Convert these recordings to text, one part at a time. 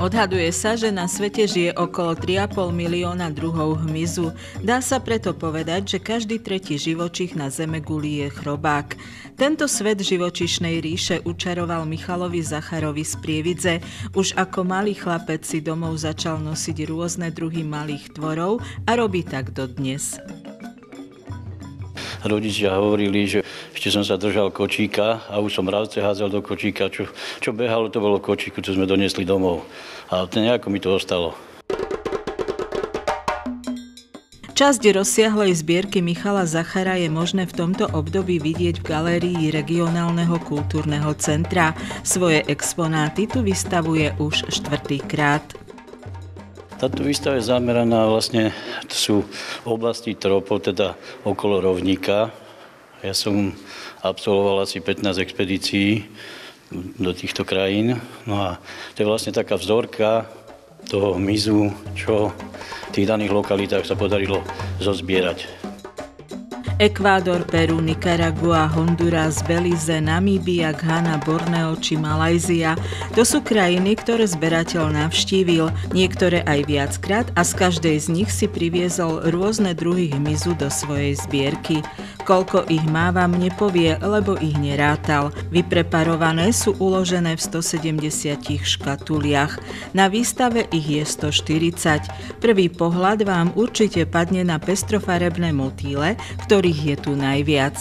Odhaduje sa, že na svete žije okolo 3,5 milióna druhov hmyzu. Dá sa preto povedať, že každý tretí živočích na zemeguli je chrobák. Tento svet živočíšnej ríše učaroval Michalovi Zacharovi z Prievidze. Už ako malý chlapec si domov začal nosiť rôzne druhy malých tvorov a robí tak dodnes. Rodičia hovorili, že ešte som sa držal kočíka a už som mravce hádzal do kočíka. Čo behalo, to bolo kočíku, čo sme doniesli domov. A nejako mi to ostalo. Časť rozsiahlej zbierky Michala Zachara je možné v tomto období vidieť v galérii Regionálneho kultúrneho centra. Svoje exponáty tu vystavuje už 4. krát. Táto výstava je zameraná vlastne, to sú oblasti tropov, teda okolo rovníka. Ja som absolvoval asi 15 expedícií do týchto krajín. No a to je vlastne taká vzorka toho hmyzu, čo v tých daných lokalitách sa podarilo zozbierať. Ekvádor, Peru, Nikaragua, Honduras, Belize, Namíbia, Ghana, Borneo či Malajzia. To sú krajiny, ktoré zberateľ navštívil, niektoré aj viackrát a z každej z nich si priviezol rôzne druhy hmyzu do svojej zbierky. Koľko ich má, vám nepovie, lebo ich nerátal. Vypreparované sú uložené v 170 škatuliach. Na výstave ich je 140. Prvý pohľad vám určite padne na pestrofarebné motýle, ktorých je tu najviac.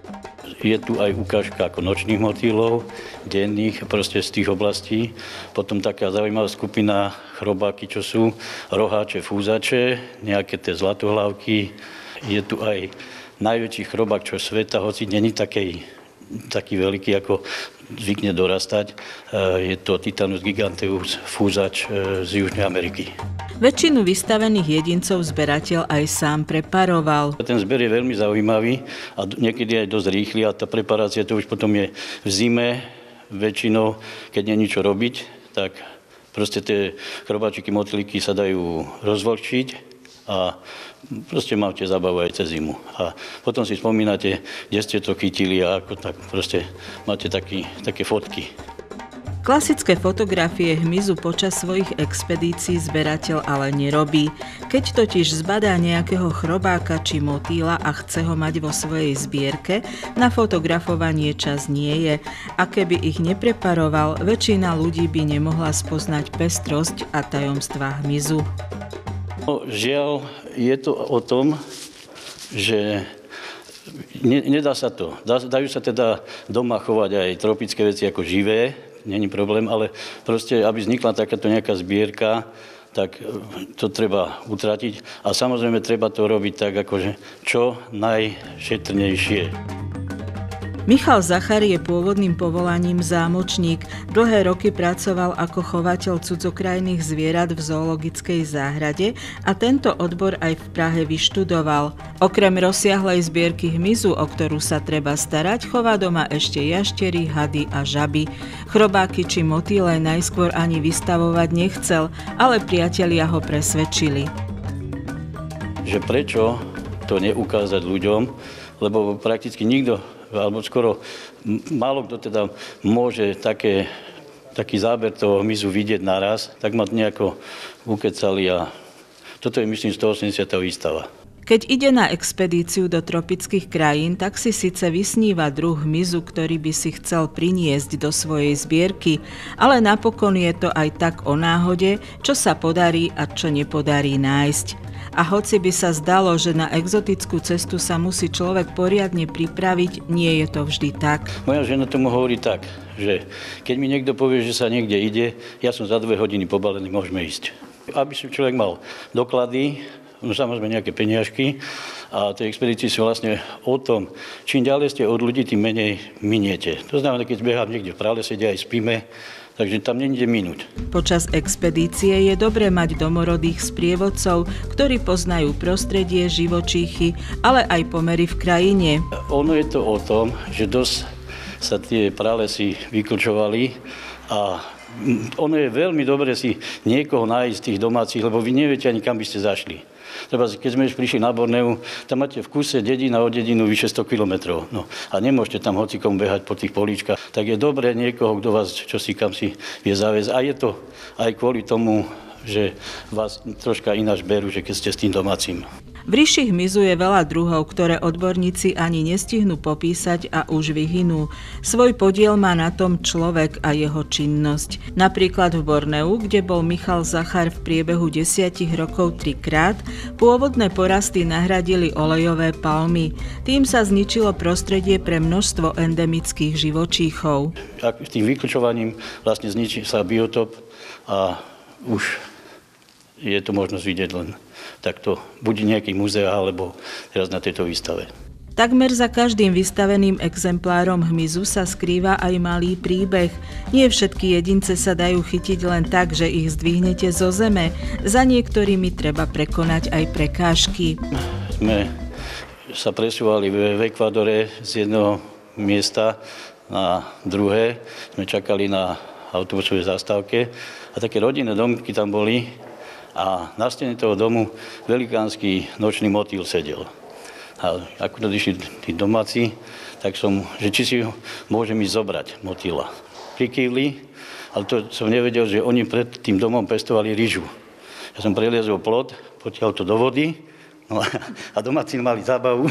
Je tu aj ukážka ako nočných motýlov, denných, proste z tých oblastí. Potom taká zaujímavá skupina chrobáky, čo sú roháče, fúzače, nejaké tie zlatohlavky. Je tu aj najväčší chrobák, čo sveta, hoci není taký veľký, ako zvykne dorastať. Je to Titanus giganteus, fúzač z Južnej Ameriky. Väčšinu vystavených jedincov zberateľ aj sám preparoval. Ten zber je veľmi zaujímavý a niekedy aj dosť rýchly a tá preparácia to už potom je v zime väčšinou, keď nie je ničo robiť, tak proste tie chrobáčiky, motýliky sa dajú rozvlhčiť a proste máte zábavu aj cez zimu. A potom si spomínate, kde ste to chytili a ako tak proste máte také fotky. Klasické fotografie hmyzu počas svojich expedícií zberateľ ale nerobí. Keď totiž zbadá nejakého chrobáka či motýla a chce ho mať vo svojej zbierke, na fotografovanie čas nie je. A keby ich nepreparoval, väčšina ľudí by nemohla spoznať pestrosť a tajomstvá hmyzu. Žiaľ, je to o tom, že nedá sa to. Dajú sa teda doma chovať aj tropické veci ako živé, není problém, ale proste, aby vznikla takáto nejaká zbierka, tak to treba utratiť. A samozrejme, treba to robiť tak, akože čo najšetrnejšie. Michal Zachar je pôvodným povolaním zámočník. Dlhé roky pracoval ako chovateľ cudzokrajných zvierat v zoologickej záhrade a tento odbor aj v Prahe vyštudoval. Okrem rozsiahlej zbierky hmyzu, o ktorú sa treba starať, chová doma ešte jaštery, hady a žaby. Chrobáky či motýle najskôr ani vystavovať nechcel, ale priatelia ho presvedčili. Že prečo to neukázať ľuďom, lebo prakticky nikto alebo skoro málo kto teda môže taký záber toho hmyzu vidieť naraz, tak ma nejako ukecali a toto je, myslím, 180. výstava. Keď ide na expedíciu do tropických krajín, tak si síce vysníva druh hmyzu, ktorý by si chcel priniesť do svojej zbierky, ale napokon je to aj tak o náhode, čo sa podarí a čo nepodarí nájsť. A hoci by sa zdalo, že na exotickú cestu sa musí človek poriadne pripraviť, nie je to vždy tak. Moja žena tomu hovorí tak, že keď mi niekto povie, že sa niekde ide, ja som za 2 hodiny pobalený, môžeme ísť. Aby si človek mal doklady, samozrejme nejaké peniažky a tie expedície sú vlastne o tom, čím ďalej ste od ľudí, tým menej miniete. To znamená, keď behám niekde v pralese, kde aj spíme, takže tam nejde minúť. Počas expedície je dobré mať domorodých sprievodcov, ktorí poznajú prostredie, živočíchy, ale aj pomery v krajine. Ono je to o tom, že dosť sa tie pralesy vyklčovali a ono je veľmi dobre si niekoho nájsť z tých domácich, lebo vy neviete ani kam by ste zašli. Treba, keď sme už prišli na Borneu, tam máte v kuse dedina od dedinu vyše 100 kilometrov. No, a nemôžete tam hocikom behať po tých políčkach. Tak je dobré niekoho, kto vás čosi kam si vie zaviesť. A je to aj kvôli tomu, že vás troška ináč berú, že keď ste s tým domácim. V ríši hmyzu je veľa druhov, ktoré odborníci ani nestihnú popísať a už vyhynú. Svoj podiel má na tom človek a jeho činnosť. Napríklad v Borneu, kde bol Michal Zachar v priebehu 10 rokov 3-krát, pôvodné porasty nahradili olejové palmy. Tým sa zničilo prostredie pre množstvo endemických živočíchov. Tým vyklčovaním vlastne zničí sa biotop a už je to možnosť vidieť len takto, buď nejaký múzea, alebo teraz na tejto výstave. Takmer za každým vystaveným exemplárom hmyzu sa skrýva aj malý príbeh. Nie všetky jedince sa dajú chytiť len tak, že ich zdvihnete zo zeme. Za niektorými treba prekonať aj prekážky. Sme sa presúvali v Ekvádore z jedného miesta na druhé. Sme čakali na autobusovej zastávke a také rodinné domky tam boli. A na stene toho domu velikánsky nočný motýl sedel. A ako to išli tí domáci, tak som, že či si môžem ísť zobrať motýla. Prikývli, ale to som nevedel, že oni pred tým domom pestovali ryžu. Ja som preliezol plot, potiaľ to do vody, no a domáci mali zábavu.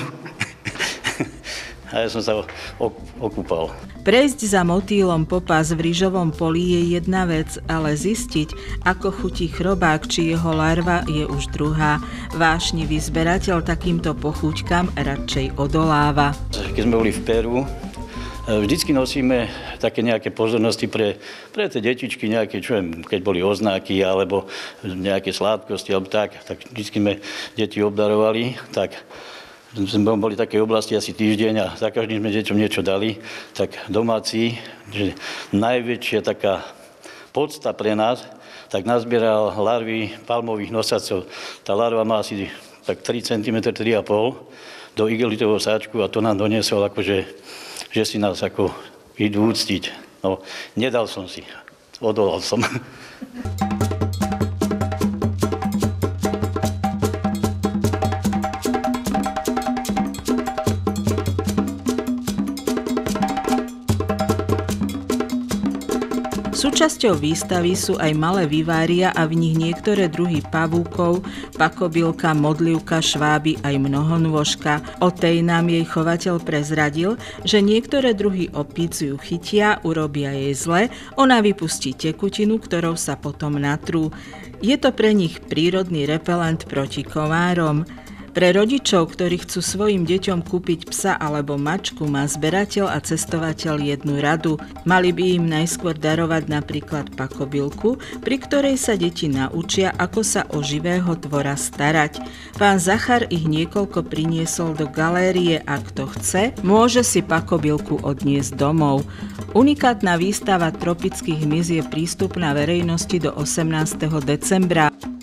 A ja som sa okúpal. Prejsť za motýlom po pás v ryžovom poli je jedna vec, ale zistiť, ako chutí chrobák či jeho larva, je už druhá. Vášnivý zberateľ takýmto pochúťkam radšej odoláva. Keď sme boli v Peru, vždycky nosíme také nejaké pozornosti pre tie detičky, nejaké, čo viem, keď boli oznáky alebo nejaké sládkosti, alebo tak vždycky sme deti obdarovali, tak sme boli v takej oblasti asi týždeň a za každým sme deťom niečo dali, tak domáci, že najväčšia taká podsta pre nás, tak nazbieral larvy palmových nosacov. Tá larva má asi tak 3 cm, 3,5 do igelitového sáčku a to nám doniesol akože, že si nás ako idú úctiť. No, nedal som si, odolal som. Súčasťou výstavy sú aj malé vivária a v nich niektoré druhy pavúkov, pakobylka, modlivka, šváby aj mnohonôžka. O tej nám jej chovateľ prezradil, že niektoré druhy opíc ju chytia, urobia jej zle, ona vypustí tekutinu, ktorou sa potom natrú. Je to pre nich prírodný repelent proti komárom. Pre rodičov, ktorí chcú svojim deťom kúpiť psa alebo mačku, má zberateľ a cestovateľ jednu radu. Mali by im najskôr darovať napríklad pakobylku, pri ktorej sa deti naučia, ako sa o živého tvora starať. Pán Zachar ich niekoľko priniesol do galérie a kto chce, môže si pakobylku odniesť domov. Unikátna výstava tropických hmyz je prístupná verejnosti do 18. decembra.